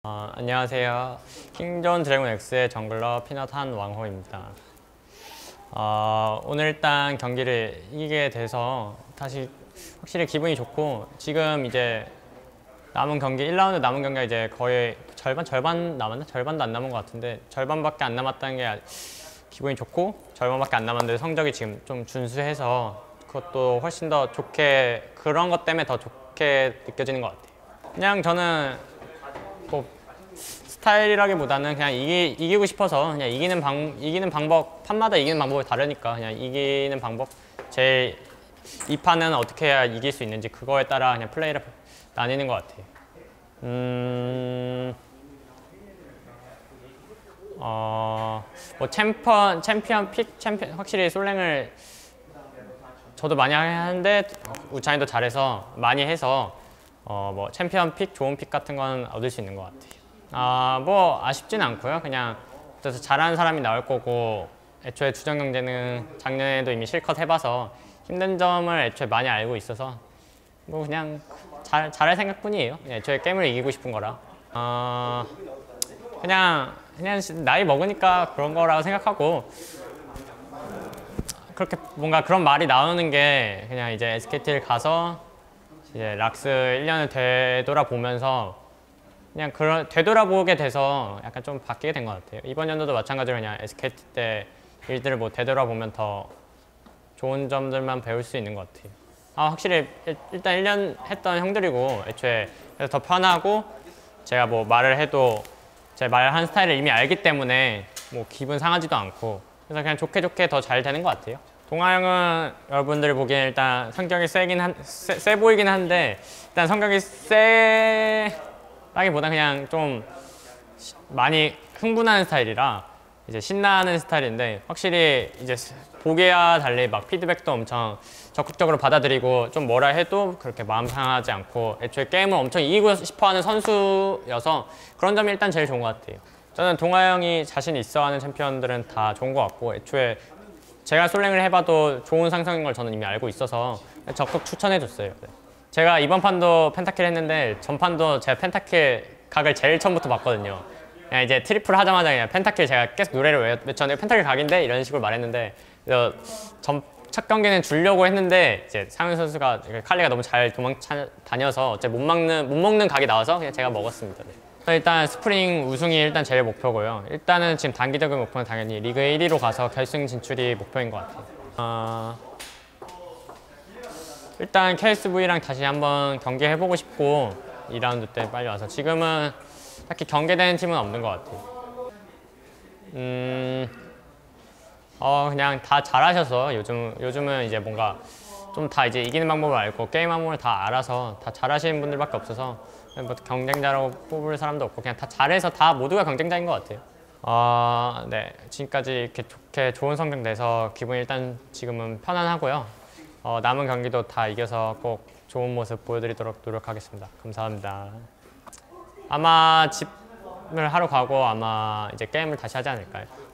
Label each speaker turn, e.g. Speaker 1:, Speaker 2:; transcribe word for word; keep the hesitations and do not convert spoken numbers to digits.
Speaker 1: 어, 안녕하세요. 킹존 드래곤 X의 정글러 피넛 한왕호입니다. 어, 오늘 일단 경기를 이기게 돼서 다시 확실히 기분이 좋고, 지금 이제 남은 경기 일 라운드 남은 경기가 이제 거의 절반 절반 남았나? 절반도 안 남은 것 같은데, 절반밖에 안 남았다는 게 기분이 좋고, 절반밖에 안 남았는데 성적이 지금 좀 준수해서 그것도 훨씬 더 좋게, 그런 것 때문에 더 좋게 느껴지는 것 같아요. 그냥 저는 뭐 스타일이라기보다는 그냥 이기, 이기고 싶어서, 그냥 이기는 방 이기는 방법, 판마다 이기는 방법이 다르니까 그냥 이기는 방법, 제일 이 판은 어떻게 해야 이길 수 있는지 그거에 따라 그냥 플레이를 나뉘는 것 같아요. 음, 어, 뭐 챔피언, 챔피언 픽, 챔피언, 확실히 솔랭을 저도 많이 하는데 우찬이도 잘해서 많이 해서 어, 뭐 챔피언 픽, 좋은 픽 같은 건 얻을 수 있는 것 같아요. 아, 뭐 아쉽진 않고요. 그냥 그래서 잘하는 사람이 나올 거고, 애초에 주전 경제는 작년에도 이미 실컷 해봐서 힘든 점을 애초에 많이 알고 있어서 뭐 그냥 잘, 잘할 생각뿐이에요. 그냥 애초에 게임을 이기고 싶은 거라. 어, 그냥 그냥 나이 먹으니까 그런 거라고 생각하고, 그렇게 뭔가 그런 말이 나오는 게 그냥 이제 에스케이티를 가서 이제 락스 일 년을 되돌아보면서 그냥 그런 되돌아보게 돼서 약간 좀 바뀌게 된 것 같아요. 이번 연도도 마찬가지로 그냥 에스케이티 때 일들을 뭐 되돌아보면 더 좋은 점들만 배울 수 있는 것 같아요. 아, 확실히 일단 일 년 했던 형들이고, 애초에 그래서 더 편하고, 제가 뭐 말을 해도 제 말한 스타일을 이미 알기 때문에 뭐 기분 상하지도 않고, 그래서 그냥 좋게 좋게 더 잘 되는 것 같아요. 동아 형은 여러분들이 보기엔 일단 성격이 세긴 한, 세, 세 보이긴 한데, 일단 성격이 세라기보다 그냥 좀 많이 흥분하는 스타일이라 이제 신나는 스타일인데, 확실히 이제 보기와 달리 막 피드백도 엄청 적극적으로 받아들이고, 좀 뭐라 해도 그렇게 마음 상하지 않고, 애초에 게임을 엄청 이기고 싶어하는 선수여서 그런 점이 일단 제일 좋은 것 같아요. 저는 동아 형이 자신 있어 하는 챔피언들은 다 좋은 것 같고, 애초에 제가 솔랭을 해봐도 좋은 상성인 걸 저는 이미 알고 있어서 적극 추천해줬어요. 네. 제가 이번 판도 펜타킬 했는데, 전판도 제가 펜타킬 각을 제일 처음부터 봤거든요. 그냥 이제 트리플 하자마자 그냥 펜타킬 제가 계속 노래를 외쳤는데, 펜타킬 각인데? 이런 식으로 말했는데, 전, 첫 경기는 주려고 했는데 이제 상윤 선수가 칼리가 너무 잘 도망다녀서 어째 못 막는 못 먹는 각이 나와서 그냥 제가 먹었습니다. 네. 일단 스프링 우승이 일단 제일 목표고요. 일단은 지금 단기적인 목표는 당연히 리그 일 위로 가서 결승 진출이 목표인 것 같아요. 어, 일단 케이에스브이랑 다시 한번 경기해보고 싶고, 이 라운드 때 빨리 와서. 지금은 딱히 경계되는 팀은 없는 것 같아요. 음, 어, 그냥 다 잘하셔서 요즘, 요즘은 이제 뭔가 좀 다 이제 이기는 방법을 알고 게임 방법을 다 알아서 다 잘하시는 분들밖에 없어서 뭐 경쟁자라고 뽑을 사람도 없고, 그냥 다 잘해서 다 모두가 경쟁자인 것 같아요. 어, 네, 지금까지 이렇게 좋게 좋은 성적 내서 기분이 일단 지금은 편안하고요. 어, 남은 경기도 다 이겨서 꼭 좋은 모습 보여드리도록 노력하겠습니다. 감사합니다. 아마 집을 하러 가고 아마 이제 게임을 다시 하지 않을까요?